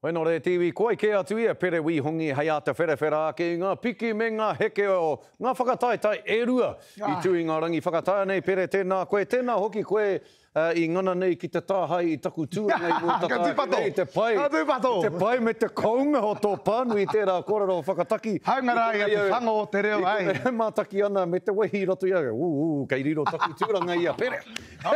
Whenua re tiwi, koe ke atu ia Pere Wihongi hei a te wherewhera ke ngā piki me ngā heke o ngā whakataetai e rua i tui ngā rangi whakatae nei Pere tēnā koe tēnā hoki koe i ngana nei ki te tāhai i taku tūrangai mō tātai te pai me te kaunga o tō pānu i tērā kōrero whakataki haungara ia te whango o te reo ai he mātaki ana me te wehi roto ia kei riro taku tūrangai ia Pere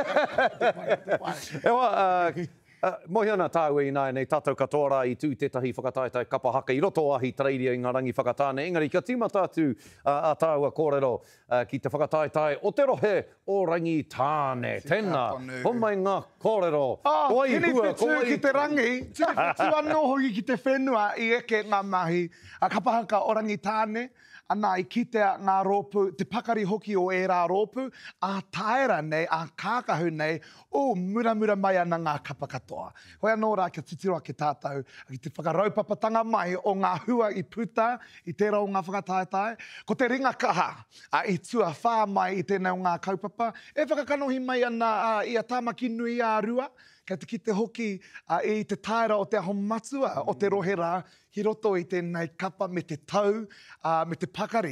ewa mohi ana tāu i nai nei tātou katoa i tū tētahi whakataetai kapa haka i roto ahi tareiria i ngā rangi whakatāne. Engari, ka tīmata atu a tāu a kōrero ki te whakataetai o te rohe o Rangitāne. Tēnā, homai ngā kōrero. Tēnei whetū ki te rangi, tēnei whetū anō hoki ki te whenua i eke ngā mahi a kapa haka o Rangitāne. Ana i kitea ngā rōpu, te pakari hoki o e rā rōpu, a taera nei, a kākahu nei, o muramura mai ana ngā kapa katoa. Hoi anō rā kia titiroa ke tātou, ki te whakaraupapatanga mai o ngā hua i puta, i tērā o ngā whakataetai, ko te ringa kaha, i tua whā mai i tēnei o ngā kaupapa, e whakakanohi mai ana i a tāmaki nui a rua, kei te kite hoki i te taera o te aho matua o te rohera, hi roto i tēnei kapa me te tau, me te pakari.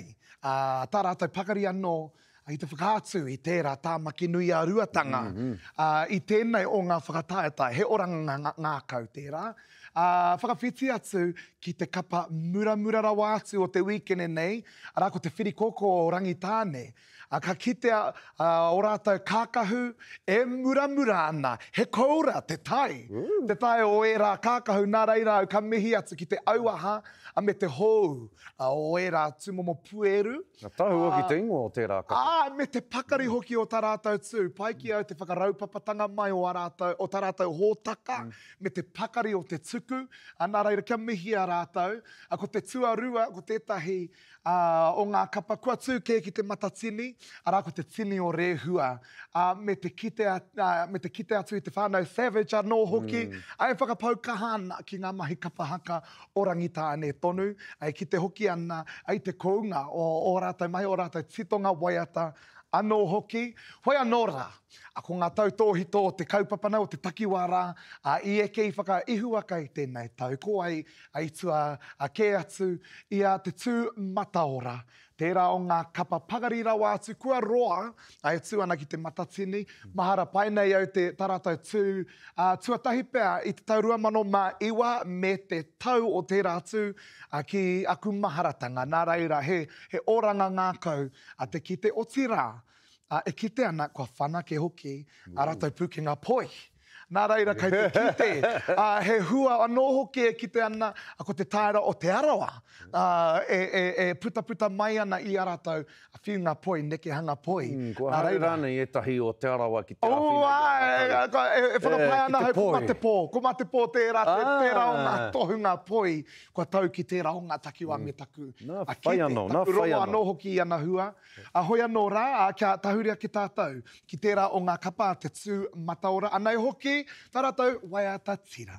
Tā rātou pakari anō i te whakaatu i tērā tāmaki nui a ruatanga. I tēnei o ngā whakataetai, he oranga ngā kau tērā. Whakawhiti atu ki te kapa muramura rawa atu o te weekend nei, arā ko te whirikoko o Rangitāne. Ka kitea o rātou kākahu e muramura ana, he koura te tai. Te tai o e rā kākahu nā reira au ka mihi atu ki te auaha a me te hou o e rā tumomo pueru. Tahu ki te ingoa o tērā kapa. Me te pakari hoki o tā rātou tū, pai ki au te whakaraupapatanga mai o tā rātou hōtaka, me te pakari o te tuku, nā reira kia mihi a rātou, ko te tuarua, ko tētahi o ngā kapa, kua tū ki te Matatini, arā ko te tini o rehua, me te kite atu i te whānau savage anō hoki, ai whakapau kahana ki ngā mahi kapa haka o Rangitāne tonu, ai ki te hoki ana, ai te kounga o rātou mai, o rātou titonga waiata, anō hoki, hoi anō rā, ko ngā tautōhito o te kaupapana o te takiwara, i eke i whakaihua kai tēnei tau, ko ai tua ke atu ia te tū mataora, tērā o ngā kapa pagari rawa atu, kua roa, ai tū ana ki te Matatini, mahara pai nei au te taratou tū, tuatahi pēr i te tau 2001 me te tau o tērā tū, ki aku maharatanga, nā reira he oranga ngākau, te kite o tira, e kite ana kua whanake hoki, a rātou pūkenga poi. Nā reira kei te kite, he hua anō hoki e kite ana, ko te taera o te arawa, e puta mai ana i a rātou a whiunga poi, neke hanga poi. Kua haere rānei e tahi o te arawa ki te awhina. E whakapai ana hau ko mate pō tērā o ngā tohunga poi, kua tau ki tērā o ngā takiwa me taku. Nā whai anō, nā whai anō. Anō hoki i ana hua. Hoi anō rā, kia tahuria ki tātou, ki tērā o ngā kapa te tū mataora, anei hoki, tā rātou waiata tira.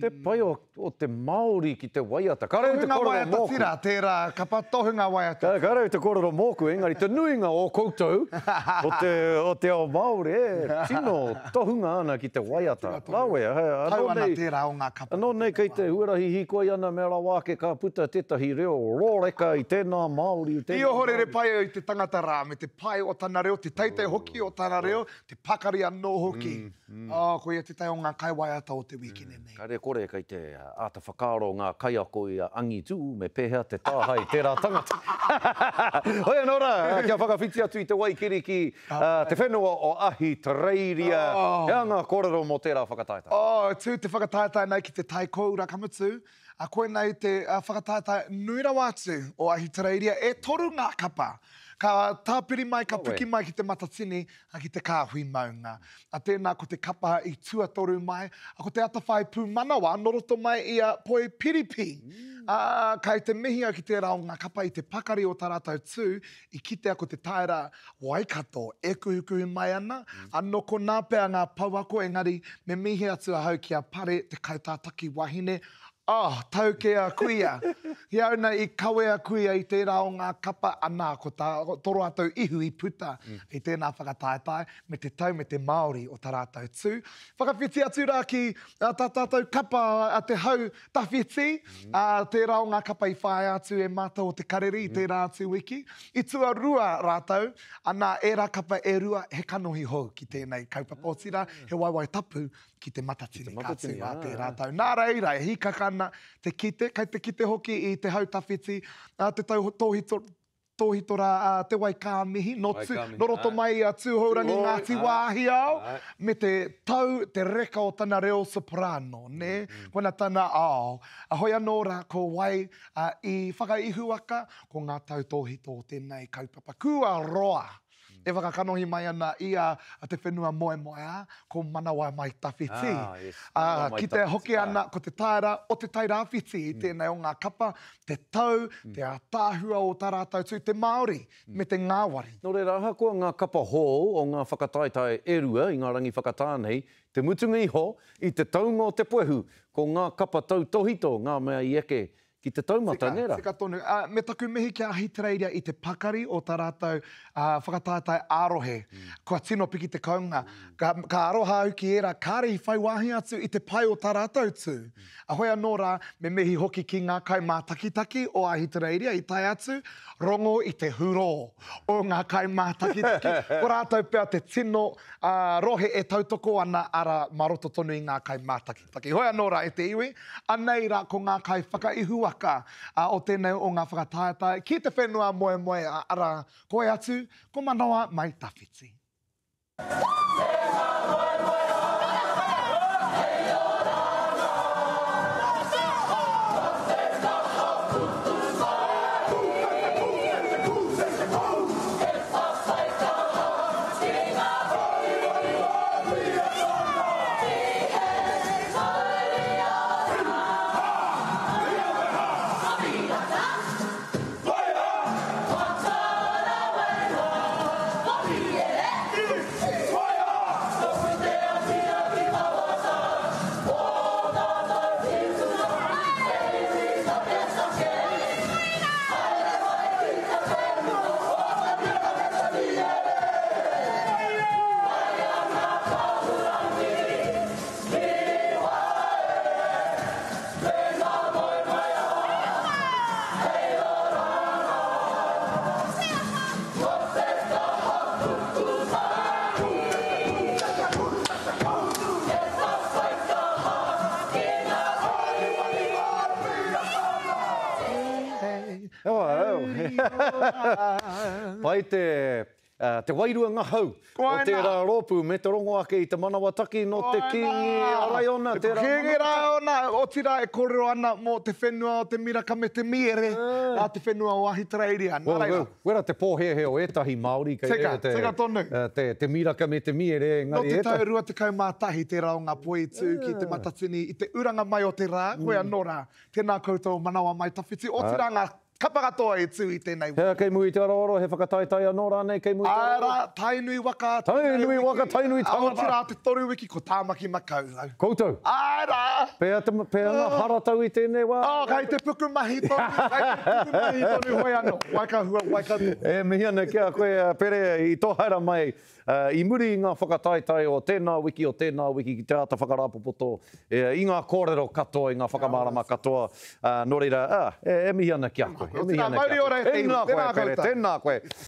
te pai o te Māori ki te waiata. Ka reo te kororo mōku. Tira, tērā kapa tohunga waiata. Ka reo te kororo mōku, engari te nuinga o koutou o te ao Māori, tino tohunga ana ki te waiata. Lawe, Tau ana tērā o ngā kapa. Anō nei kei te huarahi hikoi ana me ra wāke ka puta tētahi reo rōreka i tēnā Māori. I ohore re pai i te tangata rā, me te pai o tana reo, te teitei hoki o tana reo, te pakari anō hoki. Ko ia te tai o ngā kai waiata o te wikine nei. Ka re kore kei te ata whakaaro ngā kaiako i angi tū me pēhea te tāhai tērā tangata. Hoi anō rā, kia whakawhiti atu i te waikiri ki te whenua o ahi Tareiria. Hea ngā kōrero mō tērā whakataetai. Tū te whakataetai nei ki te tai koura kamutu. A koe nei te whakataetai nui rawa atu o ahi Tareiria e toru ngā kapa. Ka tāpiri mai, ka piki mai ki te Matatini, a ki te kāhui maunga. A tēnā ko te kapa i tuatoru mai, a ko te atawhai pū manawa, noroto mai i a poe piripi. Kai te mihi au ki te rao ngā kapa i te pakari o tā rātou tū, i kite ako te taera waikato, e kuhukuhu mai ana, anō ko nā pēr ngā pauako, engari me mihi atu a hau ki a pare te kaitātaki wahine, tau ke a kuia. Hiauna i kawe a kuia i tērā o ngā kapa anā ko tā toro atau ihu i puta i tēnā whakataetai me te tau me te Māori o tā rātou tū. Whakawhiti atu rā ki tā tātou kapa a te hau tawhiti. Tērā o ngā kapa i whae atu e mātou o Te Karere i tērā atu wiki. I tua rua rātou, anā e rā kapa e rua he kanohi hou ki tēnei kaupapa o tira, he waiwai tapu ki te Matatini kātu a te rātou. Nā reira, e hikakana te kite, kai te kite hoki i te hau tawhiti, te tōhitora te wai kāmihi, noroto mai a tūhourangi Ngāti Wāhi au, me te tau, te reka o tana reo soprano, ne? Kona tana ao. A hoi anō rā ko wai i whakaihu aka, ko ngā tau tōhito o tēnei kaupapa. Kua roa. E whakakanohi mai ana i a Te Whenua Moemoeā, ko manawa mai tawhiti. Ki te hoki ana, ko te taera o te tairāwhiti i tēnei o ngā kapa, te tau, te ātāhua o tā rātou tū, te Māori, me te ngāwari. Nō reira, aha koa ngā kapa hō o ngā whakataetai e rua i ngā rangi whakatānei, te mutunga iho i te taunga o te poehu, ko ngā kapa tau tohito, ngā mea i eke ki te taumata, nera? Sika tonu. Me taku mihi ki ahi Tareiria i te pakari o tā rātou whakataetai ārohe. Kua tino piki te kaunga. Ka aroha au ki era, kāre i whai wāhi atu i te pai o tā rātou tū. A hoi anō rā, me mihi hoki ki ngā kai mātakitaki o ahi Tareiria i tai atu, rongo i te huro o ngā kai mātakitaki. Ko rātou pēr te tino rohe e tautoko ana ara maroto tonu i ngā kai mātakitaki. Hoi anō rā e te iwi, anei rā ko ngā kai whakaihu aka o tēnei o ngā whakataetai. Ki te Whenua Moemoeā ara koe atu, ko manawa mai tawhiti. Pai te wairua ngahau o te rā rōpū me te rongo ake i te manawa taki no te kingi arai ona. Te kingi rai ona, o tira e korero ana mo te whenua o te miraka me te miere, a te whenua o ahi Tareiria. Wera te pōhehe o etahi Māori, Seka tonu. Te miraka me te miere. No te tau rua te kaumātahi te rao ngā poe tū ki te Matatini, i te uranga mai o te rā, koe anō rā, tēnā koutou manawa mai tawhiti, o tira ngā kapakatoa e tū i tēnei. Hea kei mui te aroro, he whakataitai anō rānei kei mui te aroro. Ara, tainui waka. Tainui waka, tainui tangata. Aoti rā te toru wiki ko tāmaki makau. Koutou. Ara! Pea ngā haratau i tēnei wā. Kei te puku mahi tonu. Kei te puku mahi tonu hoi anō. Waikahua, waikahua. E mihi ana kia koe, Pere, i tō haera mai. I muri i ngā whakataitai o tēnā wiki ki te ata whakarapopoto, i ngā kōrero katoa, i ngā whakamārama katoa, nō reira, e mihi ana kia koe. Tēnā koe, Pere. Tēnā koe.